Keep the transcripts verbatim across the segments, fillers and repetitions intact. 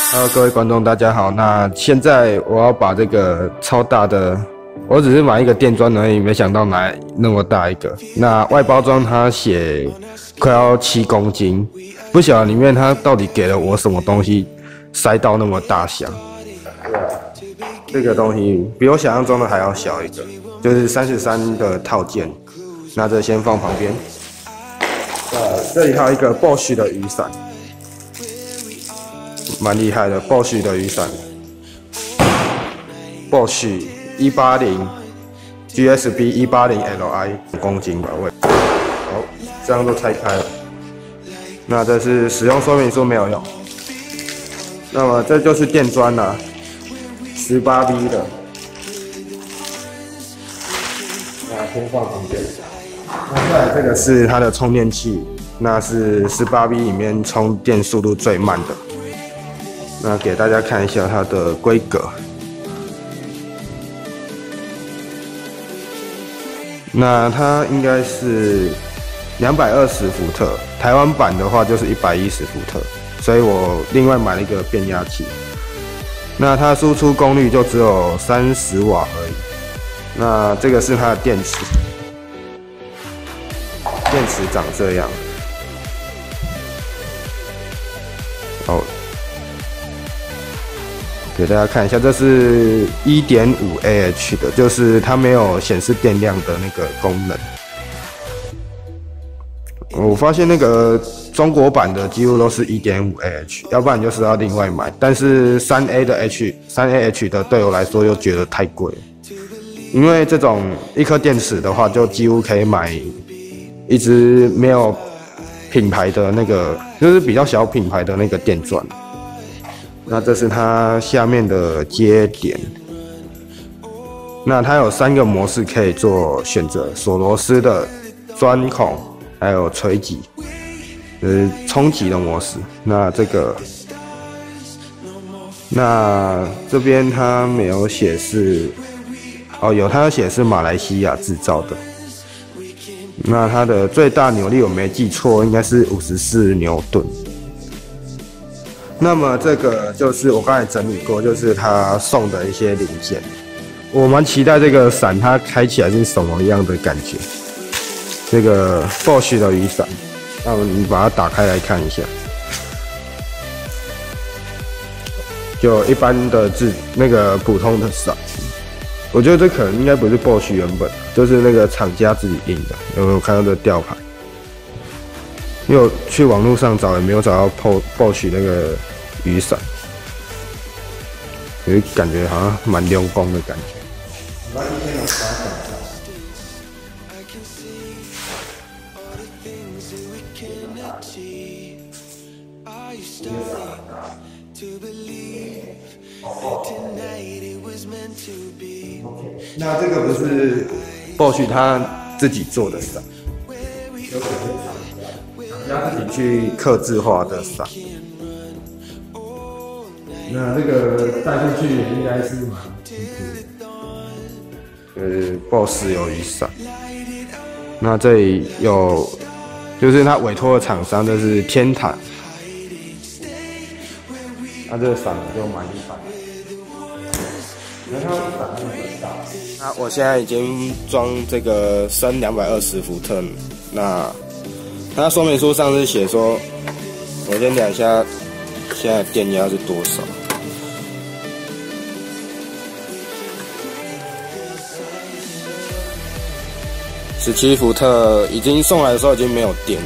Hello， 各位观众，大家好。那现在我要把这个超大的，我只是买一个电钻而已，没想到买那么大一个。那外包装它写快要七公斤，不晓得里面它到底给了我什么东西，塞到那么大箱。这个东西比我想象中的还要小一个，就是三十三的套件。那这先放旁边。呃，这里还有一个 Bosch 的雨伞。 蛮厉害的 ，Bosch 的雨伞 ，Bosch 一八零 G S B 一八零 L I 五公斤吧，喂，好，这样都拆开了。那这是使用说明书没有用。那么这就是电钻啦、啊， 十八 V 的，那先放旁边。那再来这个是它的充电器，那是十八 V 里面充电速度最慢的。 那给大家看一下它的规格。那它应该是两百二十伏特，台湾版的话就是一百一十伏特，所以我另外买了一个变压器。那它输出功率就只有三十瓦而已。那这个是它的电池，电池长这样。哦。 给大家看一下，这是 一点五 A H 的，就是它没有显示电量的那个功能。我发现那个中国版的几乎都是 一点五 A H， 要不然就是要另外买。但是 三 A 的 H， 三 A H 的对我来说又觉得太贵了，因为这种一颗电池的话，就几乎可以买一支没有品牌的那个，就是比较小品牌的那个电钻。 那这是它下面的接点，那它有三个模式可以做选择：锁螺丝的、钻孔，还有锤击，呃，冲击的模式。那这个，那这边它没有显示，哦，有它有显示马来西亚制造的。那它的最大扭力我没记错，应该是五十四牛顿。 那么这个就是我刚才整理过，就是他送的一些零件。我蛮期待这个伞它开起来是什么样的感觉。这个 Bosch 的雨伞，那我们把它打开来看一下。就一般的字那个普通的伞，我觉得这可能应该不是 Bosch 原本，就是那个厂家自己印的。有没有看到这吊牌？ 因为我去网络上找也没有找到 Bosch 那个雨伞，有感觉好像蛮用功的感觉。那这个不是 Bosch 他自己做的伞。 要自己去客制化的伞，那这个带出去也应该是蛮辛苦的。呃 ，Bosch 有雨伞，那这里有，就是他委托的厂商，这是天坛，那这个伞就蛮厉害的。那它伞很大，那我现在已经装这个升两百二十伏特，那。 它说明书上是写说，我先量一下现在电压是多少。十七伏特，已经送来的时候已经没有电了。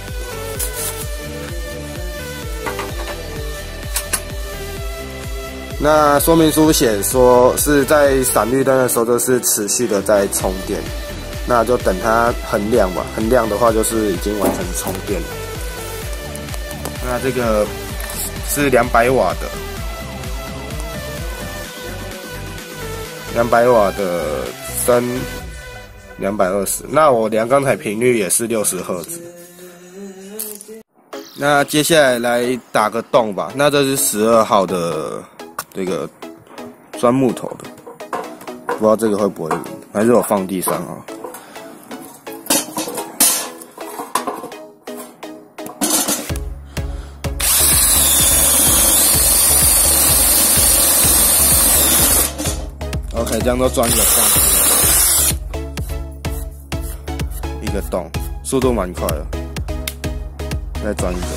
那说明书写说是在闪绿灯的时候，就是持续的在充电。 那就等它很亮吧，很亮的话就是已经完成充电了。那这个是两百瓦的，两百瓦的升两百二十。那我量刚才频率也是六十赫兹。那接下来来打个洞吧。那这是十二号的这个钻木头的，不知道这个会不会，还是我放地上啊？ 个这样都钻一个洞，一个洞，速度蛮快的。再钻一个。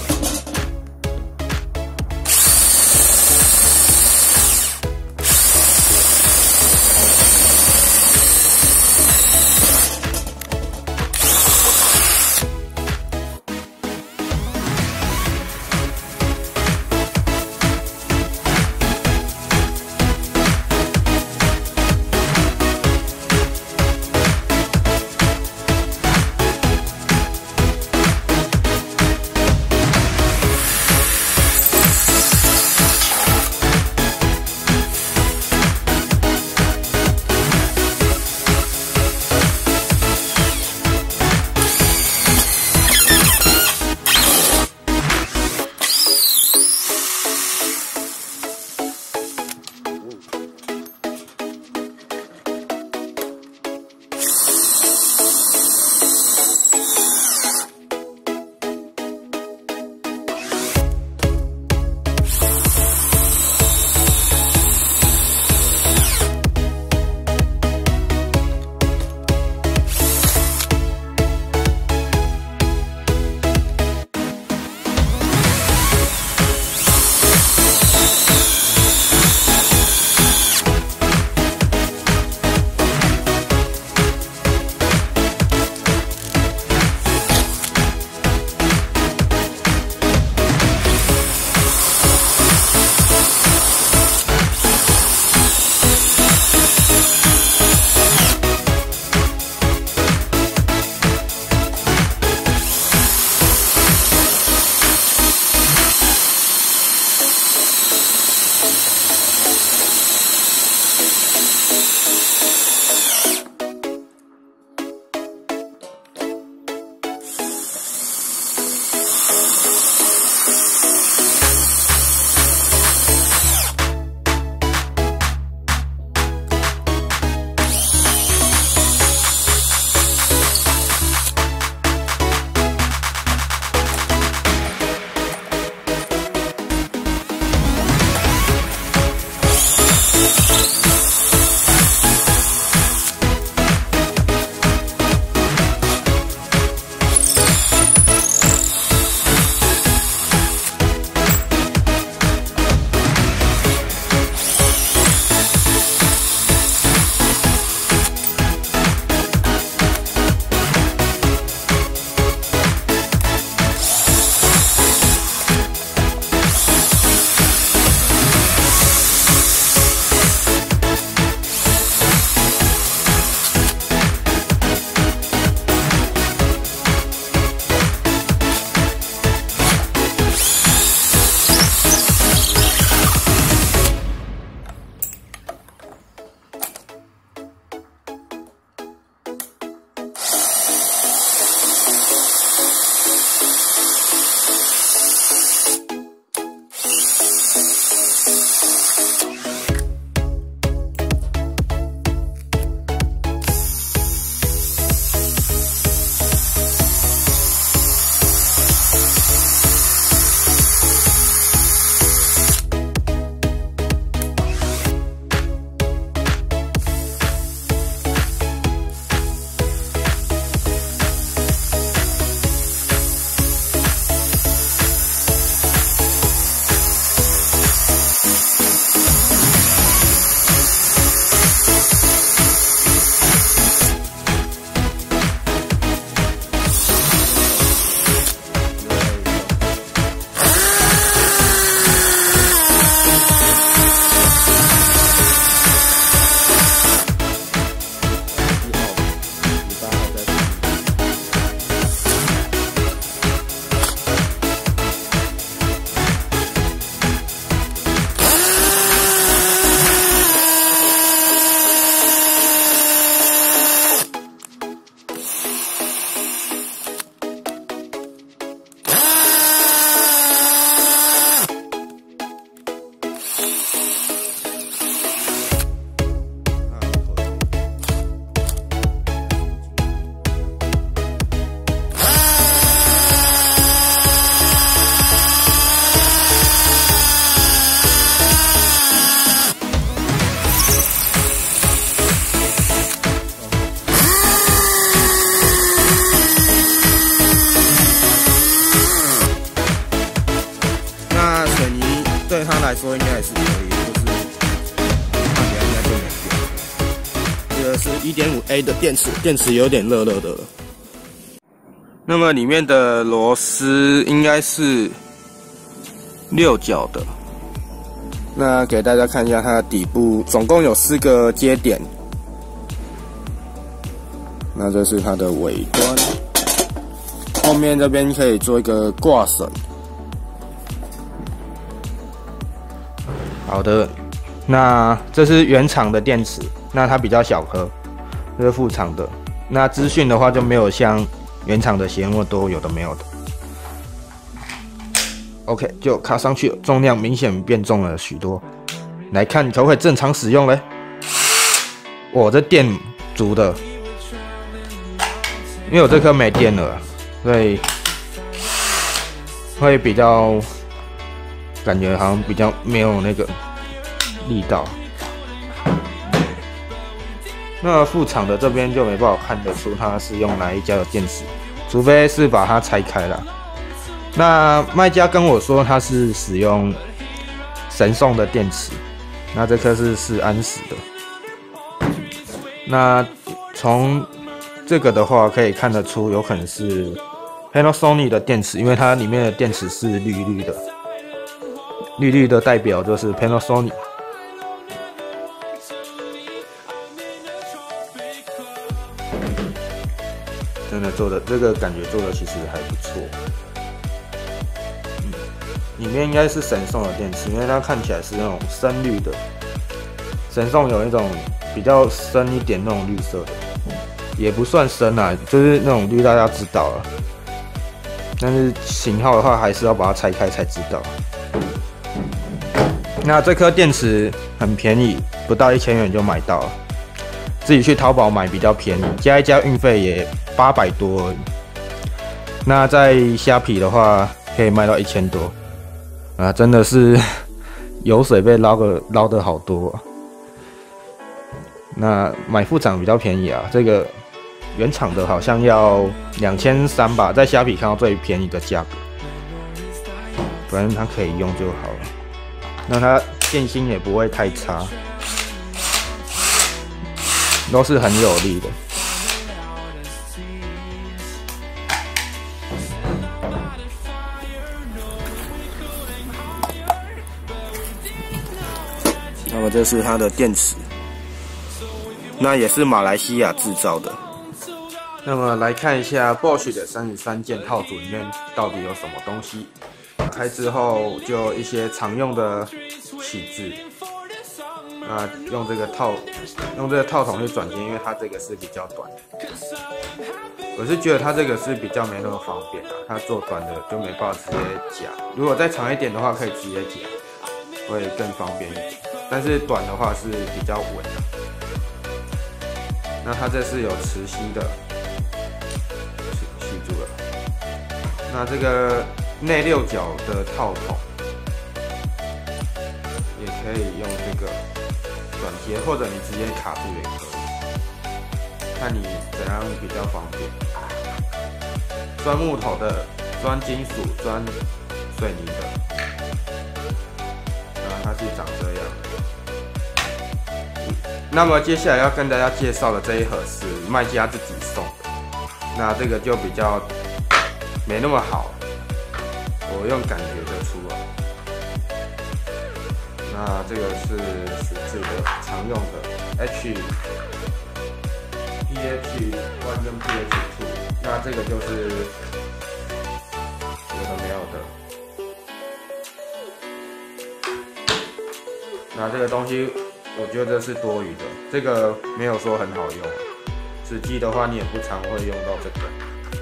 来说应该也是可以，就是看起来应该就没变。这个是 一点五 A 的电池，电池有点热热的。那么里面的螺丝应该是六角的。那给大家看一下它的底部，总共有四个接点。那这是它的尾端，后面这边可以做一个挂绳。好的，那这是原厂的电池，那它比较小颗，这是副厂的。那资讯的话就没有像原厂的写那么多，有的没有的。OK， 就卡上去了，重量明显变重了许多。来看可不可以正常使用嘞？我这电足的，因为我这颗没电了，所以会比较感觉好像比较没有那个力道。那副厂的这边就没办法看得出它是用哪一家的电池，除非是把它拆开了。那卖家跟我说他是使用神送的电池，那这颗是是安时的。那从这个的话可以看得出，有可能是 Panasonic 的电池，因为它里面的电池是绿绿的，绿绿的代表就是 Panasonic。真的做的这个感觉做的其实还不错。里面应该是神送的电池，因为它看起来是那种深绿的。神送有一种比较深一点那种绿色的，也不算深啊，就是那种绿大家知道了。但是型号的话，还是要把它拆开才知道。那这颗电池很便宜，不到一千元就买到了。自己去淘宝买比较便宜，加一加运费也八百多而已。那在虾皮的话，可以卖到一千多。啊，真的是油水被捞个捞的好多啊。那买副厂比较便宜啊，这个原厂的好像要两千三吧，在虾皮看到最便宜的价格，反正它可以用就好了。那它电芯也不会太差，都是很有力的。那么这是它的电池，那也是马来西亚制造的。那么来看一下 Bosch 的三十三件套组里面到底有什么东西。打开之后就一些常用的起子，那用这个套用这个套筒去转接，因为它这个是比较短的。我是觉得它这个是比较没那么方便啊，它做短的就没办法直接夹。如果再长一点的话，可以直接夹，会更方便一点。但是短的话是比较稳的。那它这是有磁吸的，吸吸住了。那这个内六角的套筒也可以用这个转接，或者你直接卡住也可以，看你怎样比较方便。钻木头的、钻金属、钻水泥的，啊，它是长这样。那么接下来要跟大家介绍的这一盒是卖家自己送的，那这个就比较没那么好，我用感觉得出来。那这个是十字的常用的 H P H 一 跟 P H 二， 那这个就是有的没有的。那这个东西我觉得是多余的，这个没有说很好用。实际的话，你也不常会用到这个。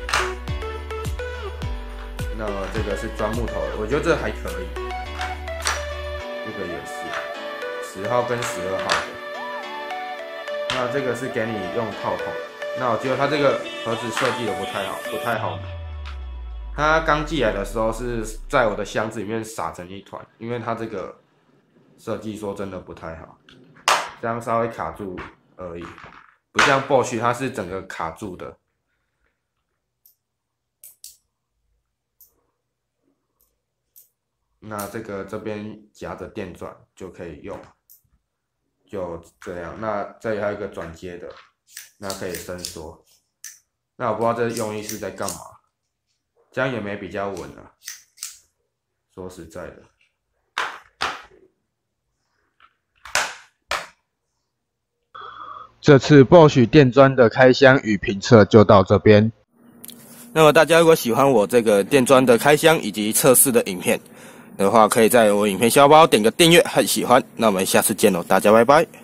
那么这个是钻木头的，我觉得这还可以。这个也是十号跟十二号的。那这个是给你用套筒。那我觉得它这个盒子设计的不太好，不太好。它刚寄来的时候是在我的箱子里面撒成一团，因为它这个设计说真的不太好。这样稍微卡住而已，不像 Bosch 它是整个卡住的。 那这个这边夹着电钻就可以用，就这样。那这里还有一个转接的，那可以伸缩。那我不知道这用意是在干嘛，这样也没比较稳啊。说实在的。这次 Bosch 电钻的开箱与评测就到这边。那么大家如果喜欢我这个电钻的开箱以及测试的影片的话，可以在我影片下方点个订阅和喜欢。那我们下次见喽，大家拜拜。